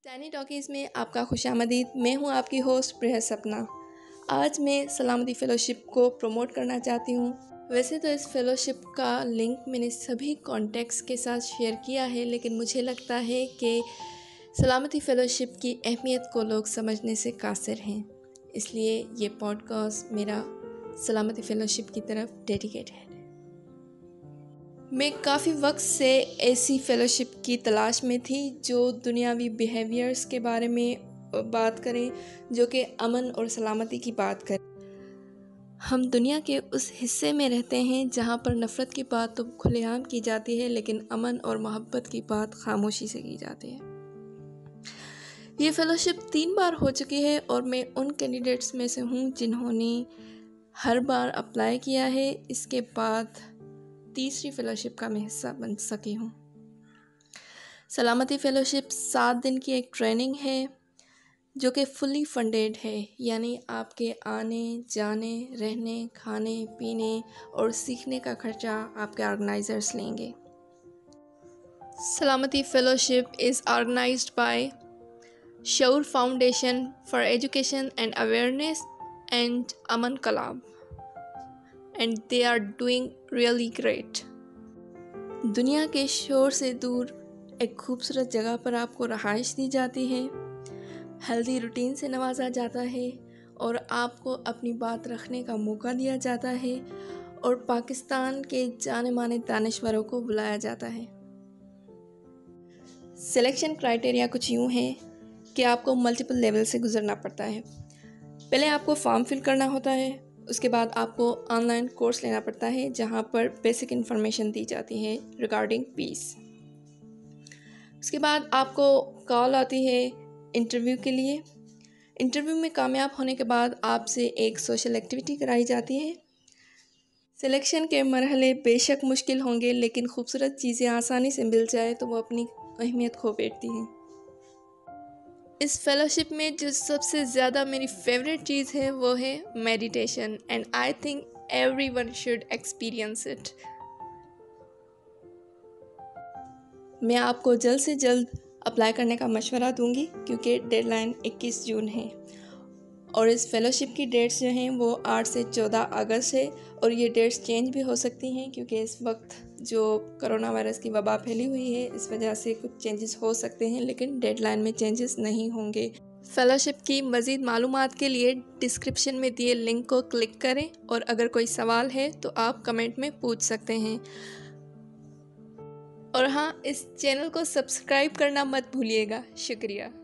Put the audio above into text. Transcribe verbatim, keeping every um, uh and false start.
Tiny talkies میں آپ کا خوش آمدید۔ میں ہوں آپ کی ہوسٹ پریہ سپنا۔ آج میں سلامتی فیلوشپ کو پروموٹ کرنا چاہتی ہوں۔ ویسے تو اس فیلوشپ کا لنک میں نے سبھی کانٹیکٹس کے ساتھ شیئر کیا ہے، لیکن مجھے لگتا ہے کہ سلامتی فیلوشپ کی اہمیت کو لوگ سمجھنے سے قاصر ہیں، اس لیے یہ پوڈ کاسٹ میرا سلامتی فیلوشپ کی طرف ڈیڈیکیٹ ہے۔ میں کافی وقت سے ایسی فیلوشپ کی تلاش میں تھی جو دنیاوی بیہیویئرز کے بارے میں بات کریں، جو کہ امن اور سلامتی کی بات کریں۔ ہم دنیا کے اس حصے میں رہتے ہیں جہاں پر نفرت کی بات تو کھلے عام کی جاتی ہے، لیکن امن اور محبت کی بات خاموشی سے کی جاتی ہے۔ یہ فیلوشپ تین بار ہو چکی ہے اور میں ان کینڈیڈیٹس میں سے ہوں جنہوں نے ہر بار اپلائی کیا ہے۔ اس کے بعد تیسری فیلوشپ کا میں حصہ بن سکی ہوں۔ سلامتی فیلوشپ سات دن کی ایک ٹریننگ ہے جو کہ فلی فنڈیڈ ہے، یعنی آپ کے آنے جانے رہنے کھانے پینے اور سیکھنے کا خرچہ آپ کے آرگنائزرز لیں گے۔ Salamati fellowship is organised by Shaoor foundation for education and awareness and Aman club, and they are doing really great. دنیا کے شور سے دور ایک خوبصورت جگہ پر آپ کو رہائش دی جاتی ہے، ہیلدی روٹین سے نوازا جاتا ہے اور آپ کو اپنی بات رکھنے کا موقع دیا جاتا ہے، اور پاکستان کے جانے مانے دانشوروں کو بلایا جاتا ہے۔ سلیکشن کرائٹیریا کچھ یوں ہیں کہ آپ کو ملٹیپل لیول سے گزرنا پڑتا ہے۔ پہلے آپ کو فارم فل کرنا ہوتا ہے، اس کے بعد آپ کو آن لائن کورس لینا پڑتا ہے جہاں پر بیسک انفارمیشن دی جاتی ہے ریگارڈنگ پیس۔ اس کے بعد آپ کو کال آتی ہے انٹرویو کے لیے۔ انٹرویو میں کامیاب ہونے کے بعد آپ سے ایک سوشل ایکٹیویٹی کرائی جاتی ہے۔ سلیکشن کے مرحلے بے شک مشکل ہوں گے، لیکن خوبصورت چیزیں آسانی سے مل جائے تو وہ اپنی اہمیت کھو بیٹھتی ہیں۔ اس فیلوشپ میں جو سب سے زیادہ میری فیوریٹ چیز ہے وہ ہے meditation, and I think everyone should experience it. میں آپ کو جلد سے جلد اپلائی کرنے کا مشورہ دوں گی کیونکہ ڈیڈ لائن اکیس جون ہے، اور اس فیلوشپ کی ڈیٹس جو ہیں وہ آٹھ سے چودہ اگست ہے، اور یہ ڈیٹس چینج بھی ہو سکتی ہیں کیونکہ اس وقت جو کرونا وائرس کی وبا پھیلی ہوئی ہے اس وجہ سے کچھ چینجز ہو سکتے ہیں، لیکن ڈیڈ لائن میں چینجز نہیں ہوں گے۔ فیلوشپ کی مزید معلومات کے لیے ڈسکرپشن میں دیے لنک کو کلک کریں، اور اگر کوئی سوال ہے تو آپ کمنٹ میں پوچھ سکتے ہیں۔ اور ہاں، اس چینل کو سبسکرائب کرنا مت بھولیے گا۔ شکریہ۔